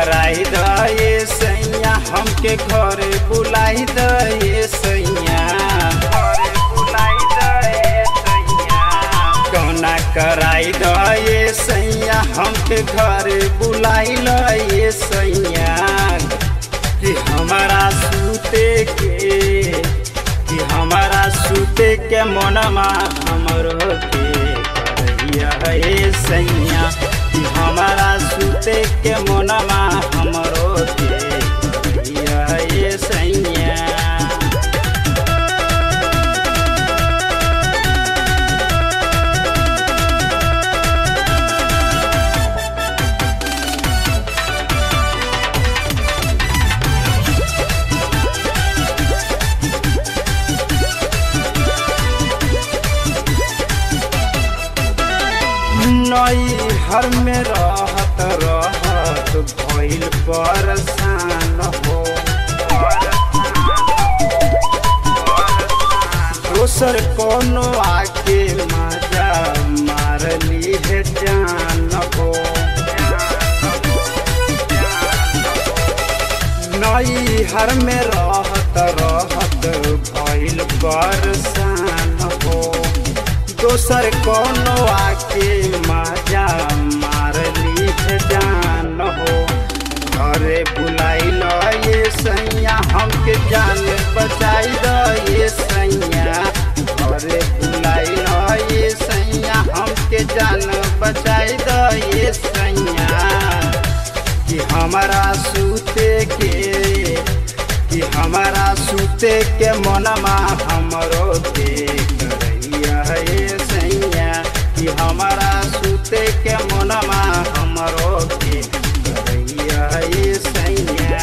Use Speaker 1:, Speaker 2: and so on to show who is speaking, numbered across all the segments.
Speaker 1: कराई दे सैया हमके घरे बुलाई दे सैया कौना कराई दे सैया हमके घरे बुलाई ले सैया कि हमारा सूते के मनमा हमरो के करिया हे सैया कि हमारा सूते के मनमा हमरो के करिया हे सैया। नई हर में रहत भइल परेशान हो दोसर कोनो आके मजा मार ली है जान हो नई हर में रहत भइल परेशान हो दोसर कोनो आके मजा मार ली जान हो घरे बुलाई ले सैया हमके जान बचाई दे सैया घरे बुलाई ले सैया हमके जान बचाई दे सैया कि हमारा सूते के मनमा हमरो के करैया हे सैया कि हमारा सूते के मनमा हमरो के करैया हे सैया।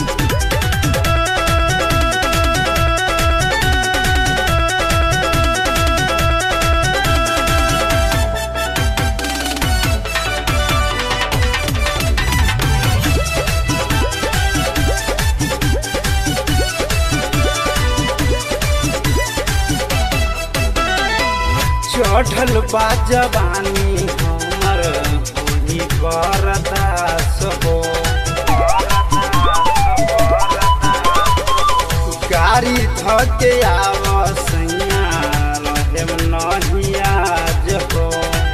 Speaker 1: चढ़ल बा जवानी हमर होई बरदास हो गाड़ी धके आव सैया रहेम नहीं आज हो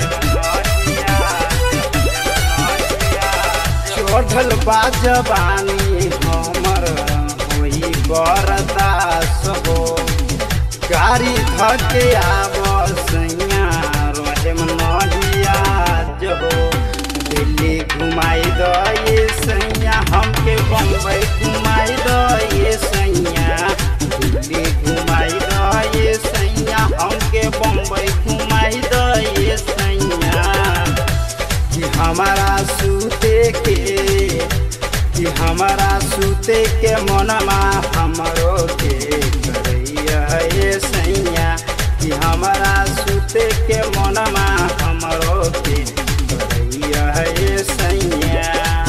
Speaker 1: चढ़ल बा जवानी हमर होई बरदास हो गाड़ी धके आव सैया रहेम नहीं आज हो दिल्ली घुमाई दे सैया हमके बम्बई घुमाई दे सैया दिल्ली घुमाई दे सैया हमके बम्बई घुमाई दे सैया कि हमारा सूते के मनमा हमरो के करैया हे सैया कि हमारा सूते के मनमा हमरो के करैया हे सैया।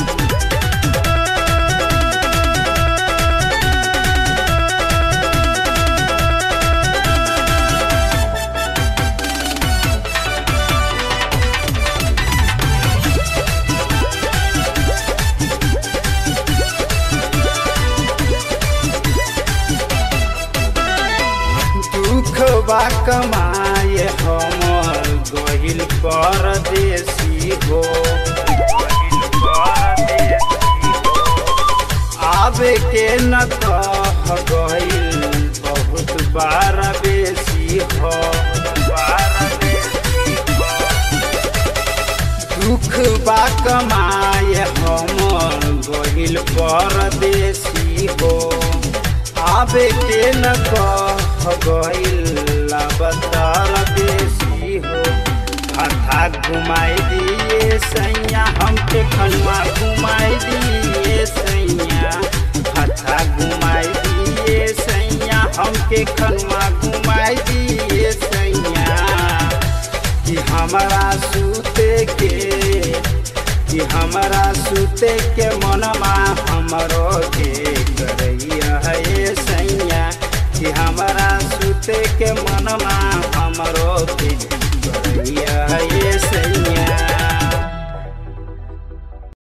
Speaker 1: दुखबा कमाए हमर गइल परदेसी हो आवे के न कह गइल बहुत बार बेसी हो दुखबा कमाए हमर गइल परदेसी हो आवे के न कह गइल बतर बेसी हो हथा घुमाई दिए सैया हमके खनवा घुमाई दिए सैया हथा घुमाई दिए सैया हमके खनवा घुमाई दिए सैया कि हमारा सूते के मनमा हमरो के करैया हे सैया कि हमारा सूते के मनमा